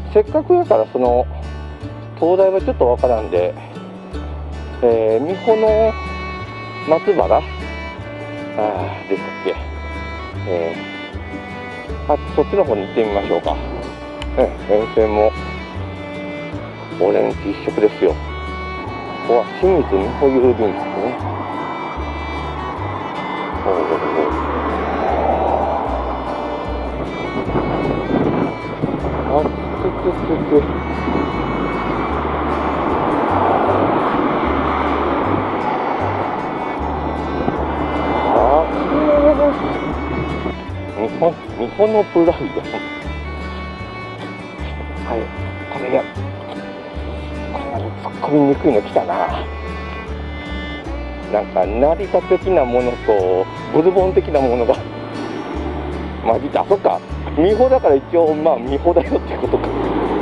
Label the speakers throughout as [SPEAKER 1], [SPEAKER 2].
[SPEAKER 1] せっかくやからその灯台はちょっとわからんで、美保の松原でしたっけ、そっちの方に行ってみましょうか。沿線もオレンジ一色ですよ。ここは清水美保郵便局ね。日本のプライドはい、これね、突っ込みにくいの来たな。なんか成田的なものとブルボン的なものが混じって、あ、そっか、美保だから一応まあ美保だよってことか。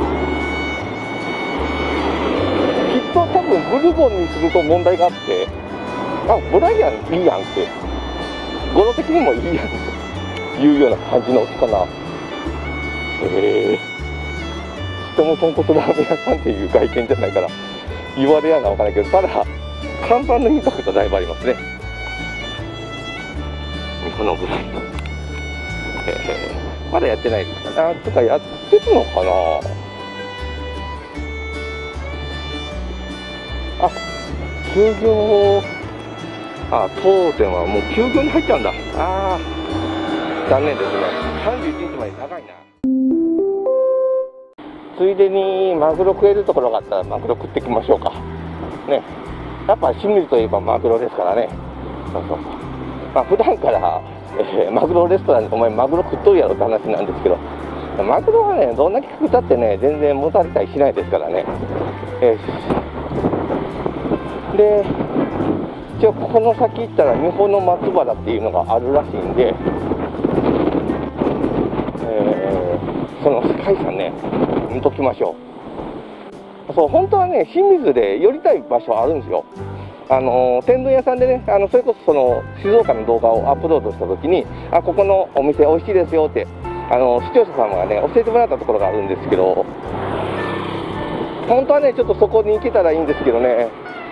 [SPEAKER 1] きっと多分ブルボンにすると問題があって、ブライアンいいやんって、語呂的にもいいやんっていうような感じの音かな。人も豚骨ラーメン屋さんっていう外見じゃないから言われやなわからないけど、ただ看板のインパクトだいぶありますね。このぐらいまだやってないですか。とかやってるのかな。休業、当店はもう休業に入っちゃうんだ。残念ですね。31日まで長いな。ついでにマグロ食えるところがあったらマグロ食ってきましょうかね。やっぱ清水といえばマグロですからね。普段から、マグロレストランでお前マグロ食っとるやろって話なんですけど、マグロはね、どんだけ食ったってね、全然もたれたりしないですからね。で、一応この先行ったら美保の松原っていうのがあるらしいんで、その世界遺産ね、見ときましょう。そう、本当はね、清水で寄りたい場所あるんですよ。天丼屋さんでね、それこそその静岡の動画をアップロードしたときに、ここのお店美味しいですよって、視聴者様がね、教えてもらったところがあるんですけど、本当はね、ちょっとそこに行けたらいいんですけどね、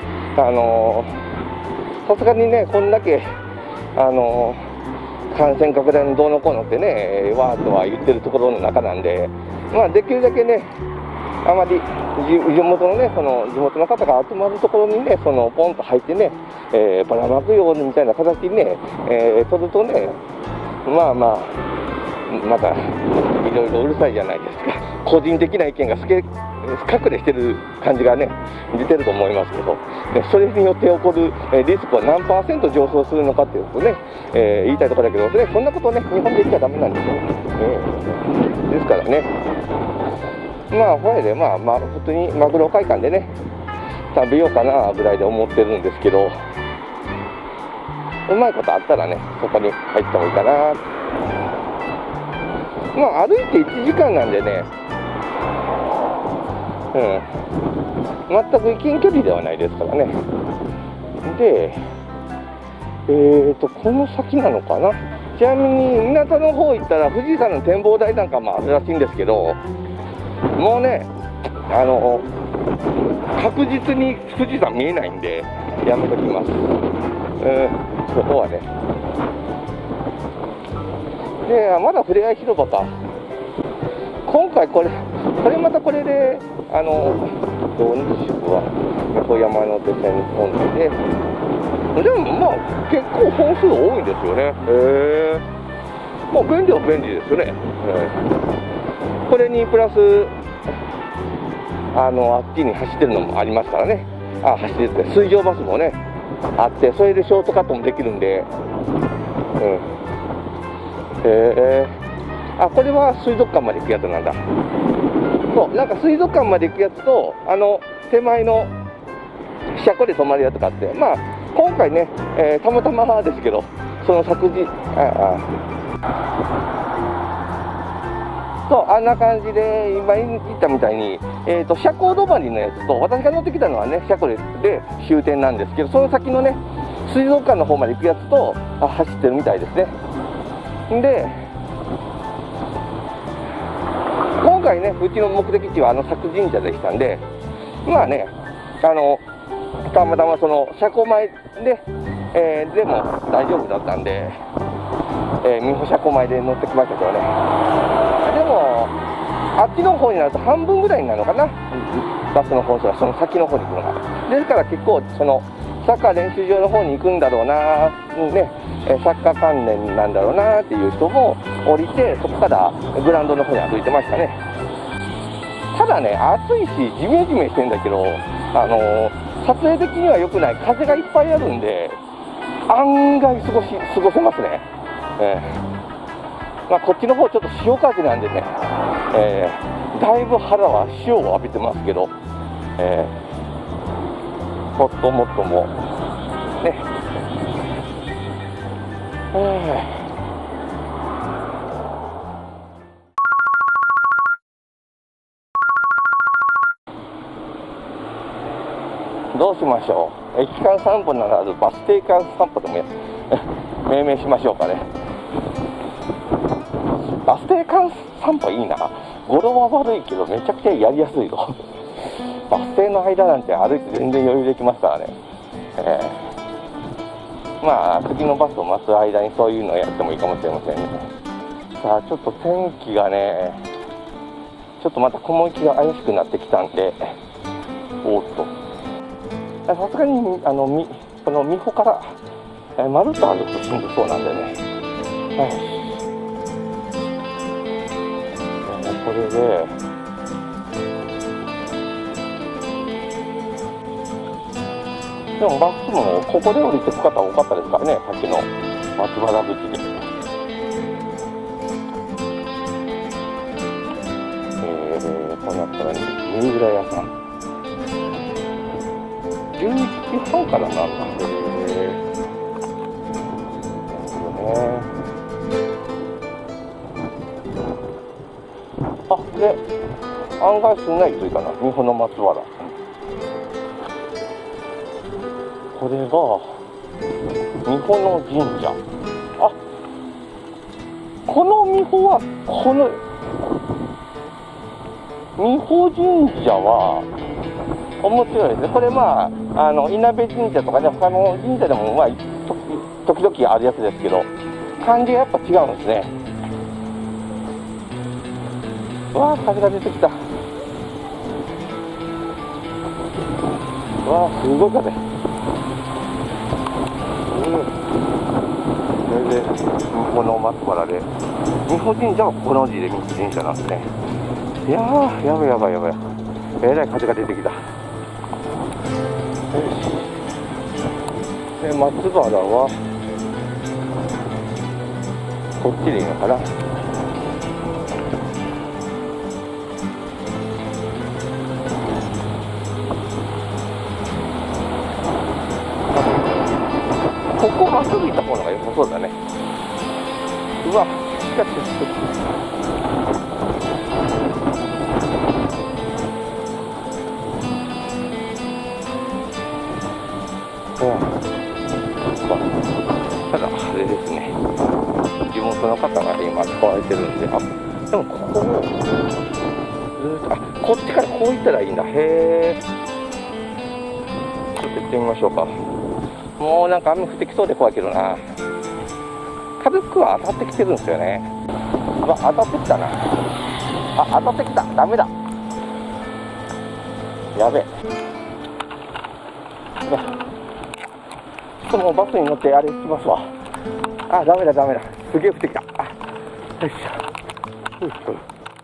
[SPEAKER 1] さすがにね、こんだけ、感染拡大のどうのこうのってね、わーっとは言ってるところの中なんで、できるだけね、あまり地元のね、その地元の方が集まるところにね、そのポンと入ってね、ばらまくようみたいな形にね、取るとね、またいろいろうるさいじゃないですか。個人的な意見が隠れしてる感じがね、出てると思いますけど、それによって起こるリスクは何%上昇するのかっていうことね、言いたいところだけど、そんなことね、日本で言っちゃダメなんですよ。ですからね、ほやで、普通にマグロ会館でね、食べようかなぐらいで思ってるんですけど、うまいことあったらね、そこに入った方がいいかな。歩いて1時間なんでね、全く行けん距離ではないですからね。で、この先なのかな。ちなみに港の方行ったら富士山の展望台なんかもあるらしいんですけど、もうね、確実に富士山見えないんでやめときます。そこはね。で、まだふれあい広場か。今回これまたこれで土日祝は美保山手線混んで、でも結構本数多いんですよね。便利は便利ですよね。これにプラスあっちに走ってるのもありますからね。走ってて水上バスもねあって、それでショートカットもできるんで、これは水族館まで行くやつなんだ。そう、なんか水族館まで行くやつと、手前の車庫で泊まるやつがあって、今回ね、たまたまですけど、その昨日、そう、あんな感じで、今言ったみたいに、車庫止まりのやつと、私が乗ってきたのはね、車庫で終点なんですけど、その先のね、水族館の方まで行くやつと、走ってるみたいですね。で、今回ね、うちの目的地は佐久神社でしたんで、まあね、たまたまその車庫前で、でも大丈夫だったんで、美保車庫前で乗ってきましたけどね。でもあっちの方になると半分ぐらいになるのかな、バスの本数はその先の方に行くのが。ですから結構そのサッカー練習場の方に行くんだろうな、ね、サッカー関連なんだろうなっていう人も降りて、そこからグラウンドの方に歩いてましたね。ただね、暑いしジメジメしてんだけど、撮影的には良くない、風がいっぱいあるんで案外過ごせますね。まあ、こっちの方ちょっと潮風なんでね、だいぶ肌は潮を浴びてますけど、もっともっともね、どうしましょう。駅間散歩ならずバス停間散歩でも命名しましょうかね。バス停間散歩いいな。語呂は悪いけどめちゃくちゃやりやすいぞ。バス停の間なんて歩いて全然余裕できますからね。まあ次のバスを待つ間にそういうのをやってもいいかもしれませんね。さあちょっと天気がね、ちょっとまた雲行きが怪しくなってきたんで、おっとさすがにこの美保からまるっと歩くとしんどそうなんでね、これででもバスもここで降りていく方多かったですからね、さっきの松原口で。こうなったら三浦屋さん11時半からなんだ。なるほどね。あ、で案外すんなり着いたな、美保の松原。これが美保の神社。あ、この美保はこの美保神社は面白いですね。これまあ稲部神社とかね、他の神社でもまあ時々あるやつですけど、感じがやっぱ違うんですね。うわー、風が出てきた。うわー、すごい風。それでこの松原で美保神社はこの字で美保神社なんですね。いやー、やばいやばいやばい、えらい風が出てきた。で松原はこっちでいいのかな。ここまっすぐ行った方が良さそうだね。うわ、しかしただあれですね、地元の方が今使われてるんで、あ、でもここをずっと、あ、こっちからこう行ったらいいんだ。へえ、ちょっと行ってみましょうか。もうなんか雨降ってきそうで怖いけどな。軽くは当たってきてるんですよね。あ、当たってきたな。あ、当たってきた。ダメだ。やべえ。ちょっともうバスに乗ってあれ行きますわ。あ、ダメだダメだ。すげえ降ってきた。あ、よいしょ。よいしょ。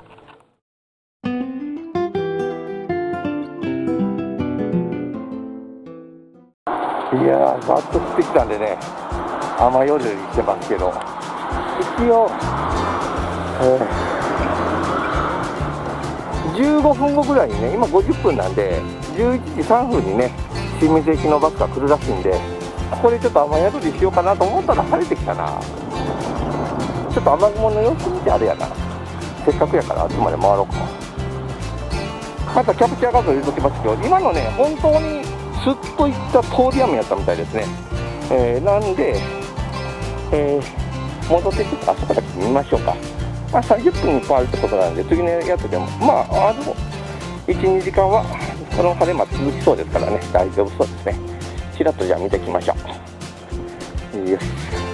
[SPEAKER 1] いやー、ざっと降ってきたんでね、雨宿りしてますけど、一応、15分後ぐらいにね、今50分なんで、11時3分にね、清水駅のバスが来るらしいんで、ここでちょっと雨宿りしようかなと思ったら晴れてきたな。ちょっと雨雲の様子見てあれやな。せっかくやからあっちまで回ろうか。またキャプチャー画像入れときますけど、今のね、本当にスッといった通り雨やったみたいですね。なんで、戻ってきて、あそこだけ見ましょうか。 まあ、30分に1本あるってことなんで、次のやつでも、まあ、1、2時間はこの晴れ間続きそうですからね、大丈夫そうですね。ちらっとじゃあ見ていきましょう。よし。